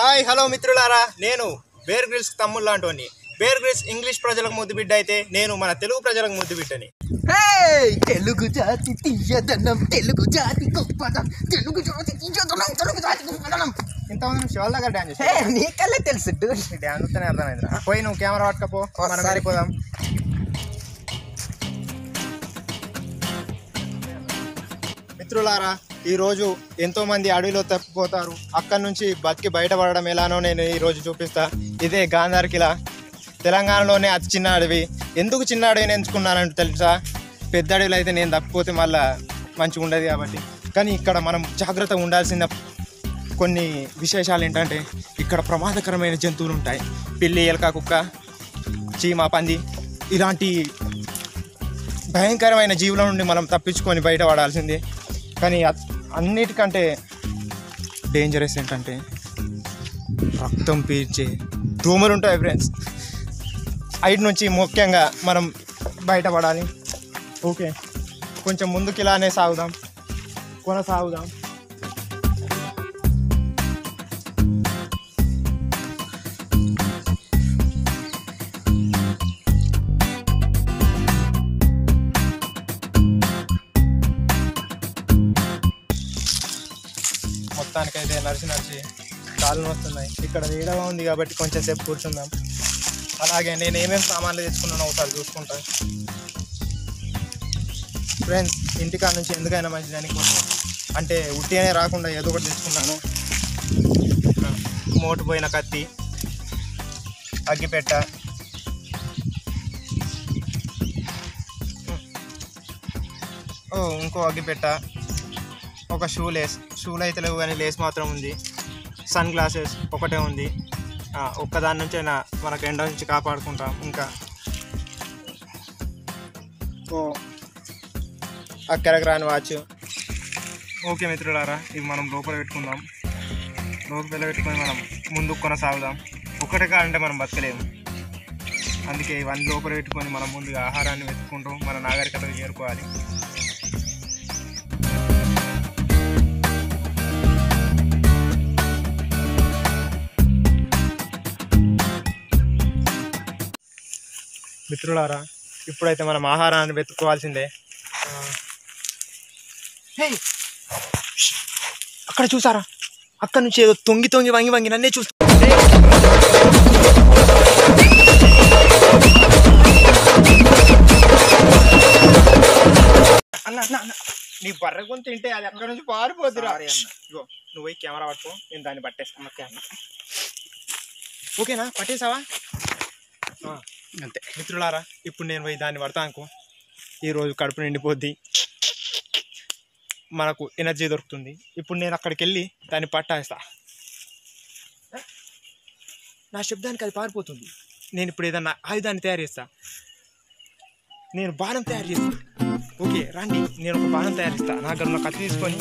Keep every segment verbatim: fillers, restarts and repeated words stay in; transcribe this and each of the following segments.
Hi hello మిత్రులారా, నేను Bear Grylls తమ్ముళ్ళు లాంటోని. బేర్ గ్రిల్స్ ఇంగ్లీష్ ప్రజలకు ముద్దు బిడ్డ అయితే నేను మన తెలుగు ప్రజలకు ముద్దు బిడ్డని. తెలుగు జాతి తీయదనం, తెలుగు జాతి గొప్పదనం, తెలుగు జాతి తీయదనం, తెలుగు జాతి గొప్పదనం. ఇంతమంది శివాల దగ్గర డ్యాన్స్ నీకల్లే తెలుసు డ్యాన్స్ వస్తేనే అర్థమైంది. పోయి నువ్వు కెమెరా పట్టుకపో, మనం సరిపోదాం. మిత్రులారా, ఈరోజు ఎంతోమంది అడవిలో తప్పిపోతారు. అక్కడి నుంచి బతికి బయటపడడం ఎలానో నేను ఈరోజు చూపిస్తా. ఇదే గాంధార్ కిలా, తెలంగాణలోనే అతి చిన్న అడవి. ఎందుకు చిన్న అడవిని ఎంచుకున్నానంటే తెలుసా? పెద్ద అడవిలో అయితే నేను తప్పిపోతే మళ్ళీ మంచిగా ఉండదు కాబట్టి. కానీ ఇక్కడ మనం జాగ్రత్తగా ఉండాల్సిన కొన్ని విశేషాలు ఏంటంటే, ఇక్కడ ప్రమాదకరమైన జంతువులు ఉంటాయి. పిల్లి, ఎలక, కుక్క, చీమ, పంది, ఇలాంటి భయంకరమైన జీవుల నుండి మనం తప్పించుకొని బయటపడాల్సిందే. కానీ అన్నిటికంటే డేంజరస్ ఏంటంటే రక్తం పీల్చే దోమలు ఉంటాయి ఫ్రెండ్స్. ఐదు నుంచి ముఖ్యంగా మనం బయటపడాలి. ఓకే, కొంచెం ముందుకు ఇలానే సాగుదాం, కొనసాగుదాం. మొత్తానికైతే నడిచి నడిచి కాళ్ళు వస్తున్నాయి. ఇక్కడ నీడగా ఉంది కాబట్టి కొంచెం సేపు కూర్చుందాం. అలాగే నేను ఏమేమి సామాన్లు తెచ్చుకున్నానో ఒకసారి చూసుకుంటా ఫ్రెండ్స్. ఇంటికాడ నుంచి ఎందుకైనా మంచిదని కొంచెం అంటే ఉట్టిగానే రాకుండా ఏదో ఒకటి తెచ్చుకున్నాను. మోటుపోయిన కత్తి, అగ్గిపెట్ట, ఓ ఇంకో అగ్గిపెట్ట, ఒక షూ లేస్. షూలు అయితే లేవు కానీ లేస్ మాత్రం ఉంది. సన్ గ్లాసెస్ ఒకటే ఉంది. ఒక్కదాని నుంచి అయినా మనకు ఎండ నుంచి కాపాడుకుంటాం. ఇంకా ఓ అక్కడికి రాని వాచ్. ఓకే మిత్రులారా, ఇవి మనం లోపల పెట్టుకుందాం. లోపల పెట్టుకొని మనం ముందుకు కొనసాగుదాం. ఒక్కటే కాదంటే మనం బతకలేము. అందుకే ఇవన్నీ లోపల పెట్టుకొని మనం ముందుగా ఆహారాన్ని వెతుక్కుంటూ మన నాగరికతకు చేరుకోవాలి. మిత్రులారా, ఇప్పుడైతే మనం ఆహారాన్ని వెతుక్కోవాల్సిందే. అక్కడ చూసారా? అక్కడ నుంచి ఏదో తొంగి తొంగి వంగి వంగి నన్నే చూస్తా. అన్న అన్న నీ బర్రె కొంత తింటే అది అక్కడ నుంచి పారిపోద్దురా. ఇగో నువ్వు పోయి కెమెరా పట్టుకో, నేను దాన్ని పట్టేస్తాను. ఓకేనా? పట్టేసావా? అంతే మిత్రులారా, ఇప్పుడు నేను పోయి దాన్ని పడతా అనుకో, ఈరోజు కడుపు నిండిపోద్ది, మనకు ఎనర్జీ దొరుకుతుంది. ఇప్పుడు నేను అక్కడికి వెళ్ళి దాన్ని పట్టేస్తా. నా శబ్దానికి అది పారిపోతుంది. నేను ఇప్పుడు ఏదన్నా ఆయుధాన్ని తయారు చేస్తా. నేను బాణం తయారు చేస్తా. ఓకే రండి, నేను ఒక బాణం తయారు చేస్తా. నా దగ్గర ఉన్న కత్తి తీసుకొని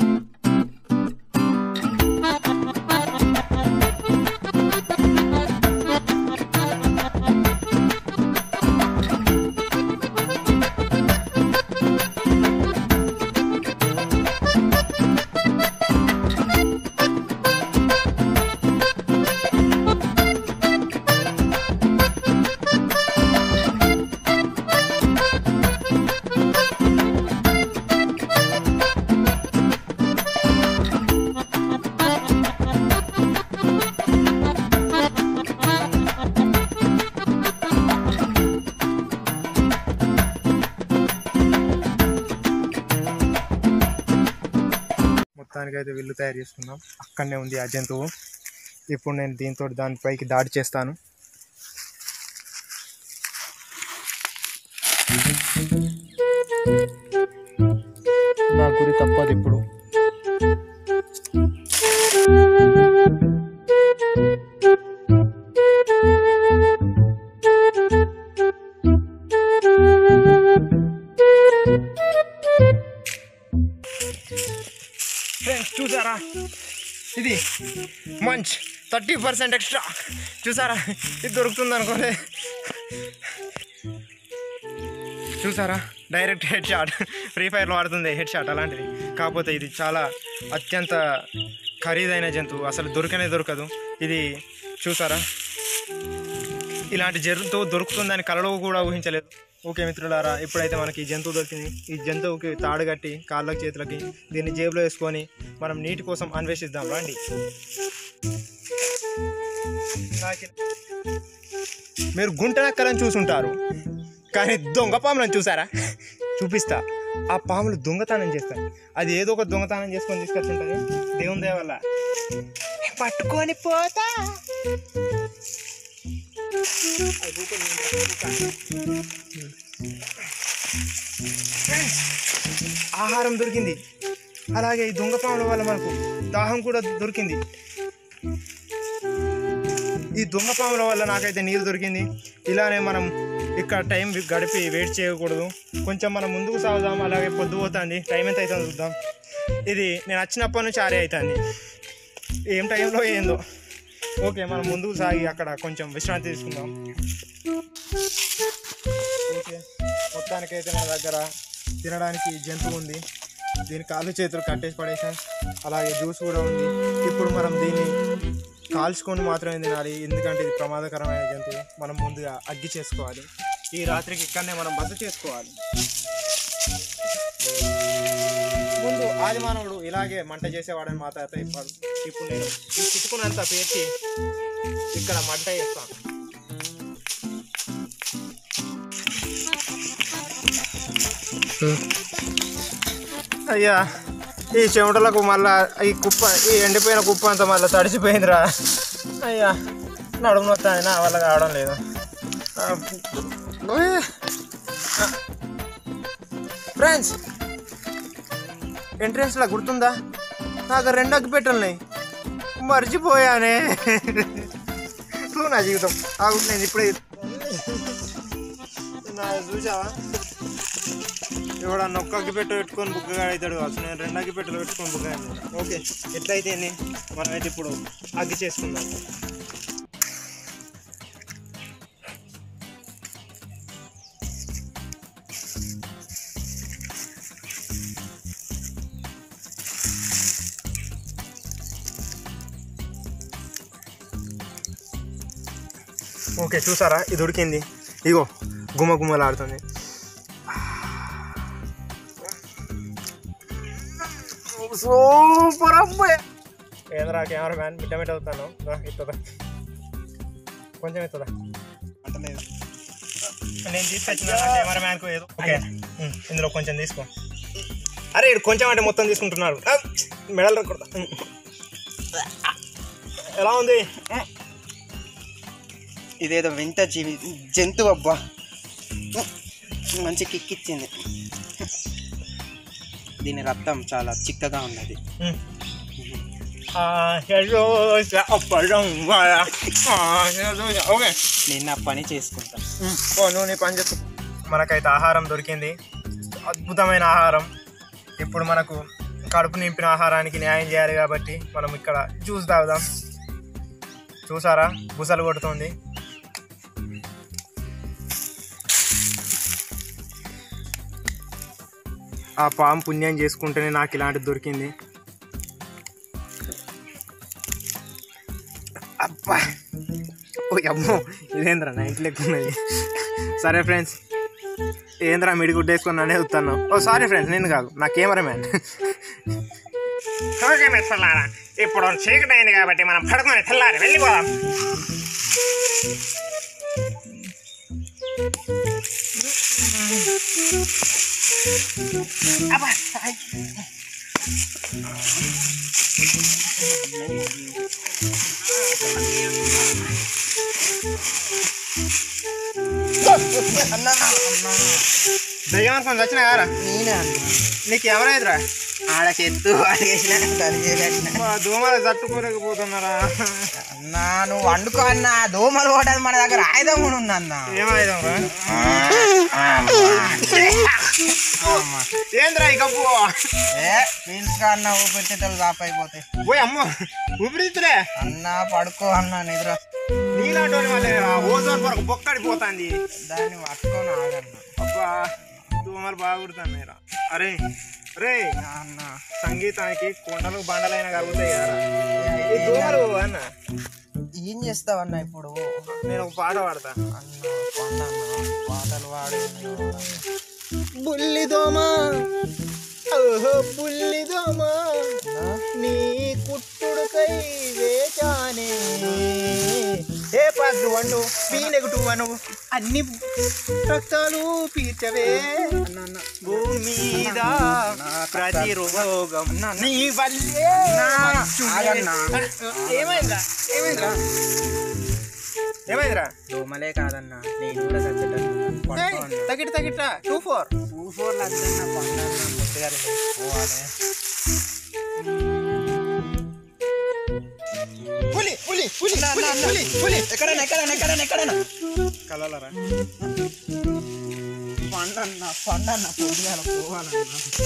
మొత్తానికైతే విల్లు తయారు చేసుకున్నాం. అక్కడనే ఉంది ఆ జంతువు. ఇప్పుడు నేను దీంతో దానిపైకి దాడి చేస్తాను. నా గురి తప్పదు ఇప్పుడు. ఫ్రెండ్స్ చూసారా, ఇది మంచ్ థర్టీ పర్సెంట్ ఎక్స్ట్రా. చూసారా, ఇది దొరుకుతుంది అనుకోలే. చూసారా, డైరెక్ట్ హెడ్ షాట్. ఫ్రీ ఫైర్లో ఆడుతుంది హెడ్ షాట్ అలాంటిది. కాకపోతే ఇది చాలా అత్యంత ఖరీదైన జంతువు, అసలు దొరకనే దొరకదు. ఇది చూసారా, ఇలాంటి జంతువు దొరుకుతుందని కలలో కూడా ఊహించలేదు. ఓకే మిత్రులారా, ఇప్పుడైతే మనకి ఈ జంతువు దొరికింది. ఈ జంతువుకి తాడు కట్టి కాళ్ళకి చేతులకి దీన్ని జేబులో వేసుకొని మనం నీటి కోసం అన్వేషిద్దాం రండి. మీరు గుంటనక్కలని చూసుంటారు, కానీ దొంగ పాములను చూసారా? చూపిస్తా. ఆ పాములు దొంగతనం చేస్తాయి. అది ఏదో ఒక దొంగతనం చేసుకొని తీసుకొచ్చుంటుంది. దేవుని దయ వల్ల పట్టుకొని పోతా. ఆహారం దొరికింది, అలాగే ఈ దొంగ పాముల వల్ల మనకు దాహం కూడా దొరికింది. ఈ దొంగ పాముల వల్ల నాకైతే నీరు దొరికింది. ఇలానే మనం ఇక్కడ టైం గడిపి వెయిట్ చేయకూడదు, కొంచెం మనం ముందుకు సాగుదాం. అలాగే పొద్దు పోతుంది, టైం ఎంత అవుతుందో చూద్దాం. ఇది నేను వచ్చినప్పటి నుంచి ఆరే అవుతుంది, ఏం టైంలో ఏందో. ఓకే, మనం ముందుకు సాగి అక్కడ కొంచెం విశ్రాంతి తీసుకుందాం. ఓకే, మొత్తానికైతే మన దగ్గర తినడానికి జంతువు ఉంది. దీని కాళ్ళు చేతులు కట్టేసి పడేసాం. అలాగే జ్యూస్ కూడా ఉంది. ఇప్పుడు మనం దీన్ని కాల్చుకొని మాత్రమే తినాలి, ఎందుకంటే ఇది ప్రమాదకరమైన జంతువు. మనం ముందుగా అగ్గి చేసుకోవాలి. ఈ రాత్రికి ఇక్కడనే మనం బస చేసుకోవాలి. ముందు ఆదిమానవుడు ఇలాగే మంట చేసేవాడని మా తాత చెప్పాడు. ఇప్పుడు నేను ఈ చిటుకునంతా పేర్చి ఇక్కడ మంట చేస్తాను. అయ్యా, ఈ చెమటలకు మళ్ళా ఈ కుప్ప, ఈ ఎండిపోయిన కుప్ప అంతా మళ్ళీ తడిసిపోయిందిరా. అయ్యా, నడుము నొత్తాయి, నా వల్ల కావడం లేదు. ఫ్రెండ్స్, ఎంట్రెన్స్లో గుర్తుందా, నాకు రెండు అగ్గి పెట్టలున్నాయి, మర్చిపోయానే. నా జీవితం ఆగు, నేను ఇప్పుడే నా చూసావా, ఎవడన్నా ఒక్క అగ్గి పెట్టె పెట్టుకొని బుక్కగా అవుతాడు కావచ్చు. నేను రెండు అగ్గి పెట్టెలు పెట్టుకొని బుక్క అవుతాను. ఓకే, ఎట్లయితే మనమైతే ఇప్పుడు అగ్గి చేసుకుందాం. ఓకే, చూసారా, ఇది ఉడికింది. ఇగో గుమ్మ గుమ్మలాడుతుంది. సూపర్ అబ్బాయి. ఏంద్రా కెమెరా మ్యాన్, మిట్ట మిట్ట అవుతాను. ఇస్తుందా, కొంచెం ఇస్తుందా అంటలేదు. నేను తీసుకొచ్చిన కెమెరా మ్యాన్కు ఏదో. ఓకే, ఇందులో కొంచెం తీసుకో. అరే ఇడు కొంచెం అంటే మొత్తం తీసుకుంటున్నాడు. మెడల్ కొడతా. ఎలా ఉంది? ఇదేదో వింత జీవి జంతువు అబ్బా, మంచి కిక్కిచ్చింది. దీని రక్తం చాలా చిక్కగా ఉన్నది. ఓకే, నేను నా పని చేసుకుంటా. నువ్వు నీ పని చేస్తు. మనకైతే ఆహారం దొరికింది, అద్భుతమైన ఆహారం. ఇప్పుడు మనకు కడుపు నింపిన ఆహారానికి న్యాయం చేయాలి కాబట్టి మనం ఇక్కడ జ్యూస్ తాగుదాం. చూసారా, బుసలు కొడుతుంది. ఆ పాము పుణ్యం చేసుకుంటేనే నాకు ఇలాంటిది దొరికింది. అబ్బా, ఓ అమ్మో, ఇదేంద్రా నా ఇంటి లెక్క ఉన్నది. సరే ఫ్రెండ్స్, ఏంద్రా మిడిగుడ్డ వేసుకున్నానే వస్తాను. ఓ సారీ ఫ్రెండ్స్, నేను కాదు, నా కెమెరా మ్యాన్. ఓకే మిత్రులారా, ఇప్పుడు చీకటి అయింది కాబట్టి మనం పడుకొని తెల్లారి వెళ్ళిపోదాం. అబ్బా, దయ్యం అనుకుని వచ్చినా కారా? నేనే నీకు ఎవరైతురా? ఆడ చెత్తు అడిగేసిన దోమలు తట్టుకోలేకపోతున్నారా అన్నా? నువ్వు వండుకో అన్నా, దోమలు పోవడానికి మన దగ్గర ఆయుధం కూడా ఉంది అన్న. ఏం ఆయుధం రా? ఏంద్రా ఈ కప్పు? ఏ పీల్చుకో అన్న, ఊపిరితిత్తులు కాపైపోతాయి. పోయి అమ్మ ఊపిరితిత్తులే అన్నా, పడుకో అన్న, నిద్ర. నీలాంటి వాళ్ళే ఓజోన్ వరకు బొక్కడిపోతుంది, దాన్ని పట్టుకొని ఆగన్న. అబ్బా దోమలు బాగా కుడుతున్నాయి రా. అరే రే అన్న సంగీతానికి కొండలు బండలైనా కలుగుతాయి కదా ఈ దోమలు అన్న. ఏం చేస్తావు అన్న ఇప్పుడు? నేను ఒక పాట పాడతా అన్న పండు అన్న పాటలు పాడే బుల్లి దోమ ఓహో బుల్లి దోమ నీ కుట్టుడుకై వేచానే A positive one B negative one అన్ని రక్తాలు పీల్చవే భూమి మీద ప్రతిరోగం నీ వల్లే. ఏమైందిరా ఏమైందిరా ఏమైందిరా? దోమలే కాదన్న నేను కూడా చచ్చేటట్టు తగిట తగిట టూ ఫోర్ టూ ఫోర్ లక్షన్న పండు ముట్టుగారు పోవాలి. పులి పులి పులి పులి పులి పులి ఎక్కడన్నా ఎక్కడన్నా ఎక్కడన్నా ఎక్కడన్నా కలలరా పండన్న పండన్న పొద్దుగాల పోవాలన్న.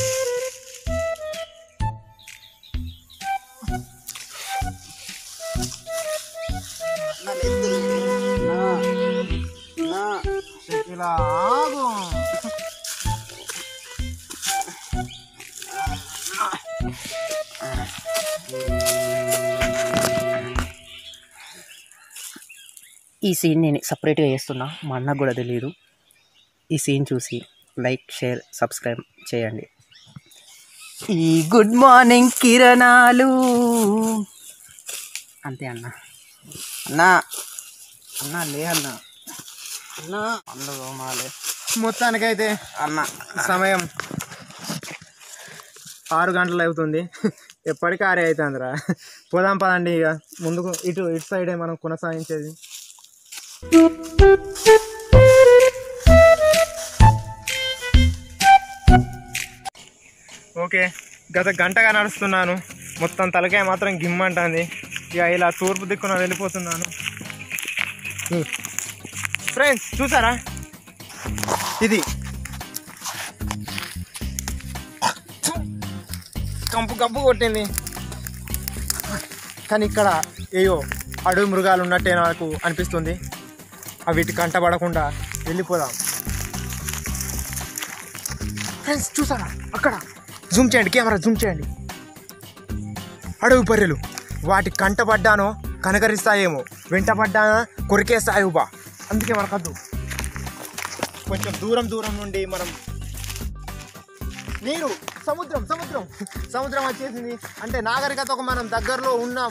ఇలా ఆగు. ఈ సీన్ నేను సపరేట్గా చేస్తున్నా, మా అన్నకు కూడా తెలియదు. ఈ సీన్ చూసి లైక్ షేర్ సబ్స్క్రైబ్ చేయండి. ఈ గుడ్ మార్నింగ్ కిరణాలు అంతే అన్న. అన్నా అన్నా లే అన్న అన్నా పండ్లు తోమాలి. మొత్తానికైతే అన్న సమయం ఆరు గంటలు అవుతుంది. ఎప్పటికీ ఆరే అవుతుందిరా. పోదాం పదండి ఇక ముందుకు. ఇటు ఇటు సైడే మనం కొనసాగించేది. ఓకే, గత గంటగా నడుస్తున్నాను. మొత్తం తలకాయ మాత్రం గిమ్మంటుంది. ఇక ఇలా తూర్పు దిక్కున వెళ్ళిపోతున్నాను. ఫ్రెండ్స్ చూసారా, ఇది కంపు కంపు కొట్టింది. కానీ ఇక్కడ ఏయో అడవి మృగాలు ఉన్నట్టే నాకు అనిపిస్తుంది. అవి వీటి కంటపడకుండా వెళ్ళిపోదాం. ఫ్రెండ్స్ చూసారా, అక్కడ జూమ్ చేయండి, కెమెరా జూమ్ చేయండి. అడవి బర్రెలు, వాటి కంటపడ్డానో కనకరిస్తాయేమో, వెంటపడ్డానో కొరికేస్తాయో బా. అందుకే మనకద్దు. కొంచెం దూరం దూరం నుండి మనం నీరు, సముద్రం సముద్రం సముద్రం వచ్చేసింది అంటే నాగరికతకు మనం దగ్గరలో ఉన్నాం.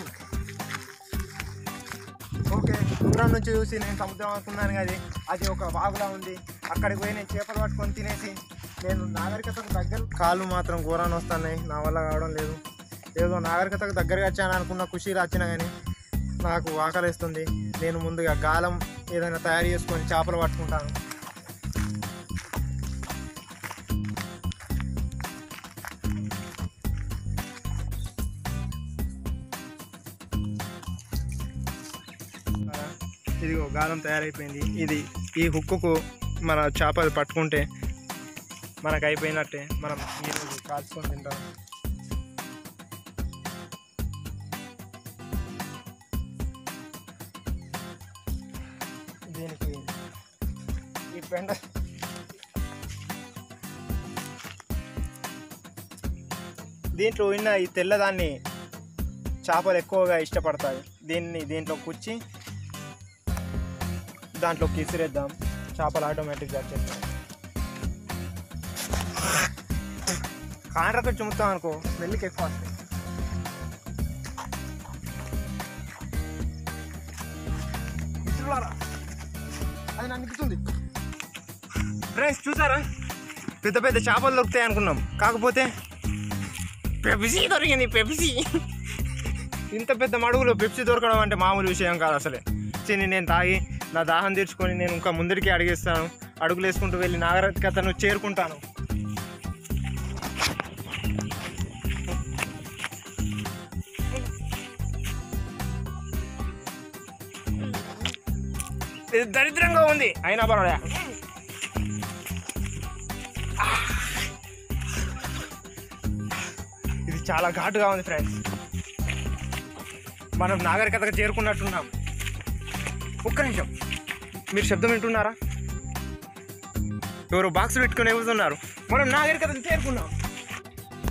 ఓకే, దూరం నుంచి చూసి నేను సముద్రం అనుకున్నాను కానీ అది ఒక వాగులా ఉంది. అక్కడికి పోయి నేను చేపలు పట్టుకొని తినేసి నేను నాగరికతకు దగ్గర. కాళ్ళు మాత్రం ఘోరాన్ని వస్తున్నాయి, నా వల్ల కావడం లేదు. ఏదో నాగరికతకు దగ్గరగా వచ్చాను అనుకున్న ఖుషి వచ్చినా కానీ నాకు ఆకలిస్తుంది. నేను ముందుగా గాలం ఏదైనా తయారు చేసుకొని చేపలు పట్టుకుంటాను. ఇదిగో గాలం తయారైపోయింది. ఇది ఈ హుక్కుకు మన చేపలు పట్టుకుంటే మనకు అయిపోయినట్టే. మనం ఈరోజు కాల్చుకొని తింటాం. దీనికి ఈ పెండ దీంట్లో ఉన్న ఈ తెల్లదాన్ని చేపలు ఎక్కువగా ఇష్టపడతాయి. దీన్ని దీంట్లో కుచ్చి దాంట్లో కిసిరేద్దాం, చేపలు ఆటోమేటిక్గా వచ్చేస్తాయి. కాండ్రతో చుమ్ముతాం అనుకో స్మెల్కి ఎక్కువ వస్తాయి. అది నన్ను నిక్కుతుంది. ఫ్రెండ్స్ చూసారా, పెద్ద పెద్ద చేపలు దొరుకుతాయి అనుకున్నాం, కాకపోతే పెప్సీ దొరికింది. పెప్సీ ఇంత పెద్ద మడుగులో పెప్సీ దొరకడం అంటే మామూలు విషయం కాదు అసలే. చిన్ని నేను తాగి నా దాహం తీర్చుకొని నేను ఇంకా ముందరికి అడిగేస్తాను. అడుగులు వేసుకుంటూ వెళ్ళి నాగరికతను చేరుకుంటాను. ఇది దరిద్రంగా ఉంది అయినా పర్వాలే. ఇది చాలా ఘాటుగా ఉంది ఫ్రెండ్స్. మనం నాగరికతగా చేరుకున్నట్టున్నాం. ఒక్క నిమిషం, మీరు శబ్దం వింటున్నారా? ఎవరో బాక్స్ పెట్టుకుని ఎగురుతున్నారు. మనం నాగరికతను చేరుకున్నాం.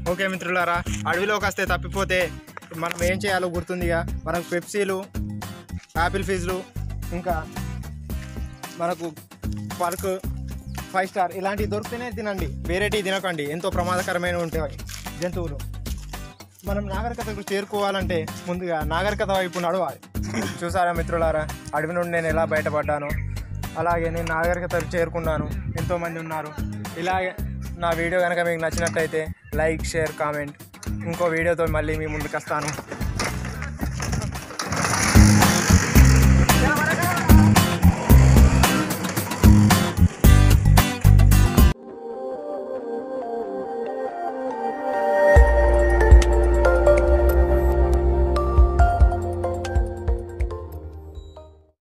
ఓకే మిత్రులారా, అడవిలోకి వస్తే తప్పిపోతే మనం ఏం చేయాలో గుర్తుందిగా. మనకు పెప్సీలు, యాపిల్ ఫీజులు, ఇంకా మనకు పర్క్, ఫైవ్ స్టార్ ఇలాంటివి దొరికితేనే తినండి, వేరేటివి తినకండి. ఎంతో ప్రమాదకరమైన ఉంటాయి జంతువులు. మనం నాగరికతకు చేరుకోవాలంటే ముందుగా నాగరికత వైపు నడవాలి. చూసారా మిత్రులారా, అడవి నుండి నేను ఎలా బయటపడ్డాను, అలాగే నేను నాగరికతకు చేరుకున్నాను. ఎంతోమంది ఉన్నారు. ఇలాగే నా వీడియో కనుక మీకు నచ్చినట్లయితే లైక్, షేర్, కామెంట్. ఇంకో వీడియోతో మళ్ళీ మీ ముందుకు వస్తాను.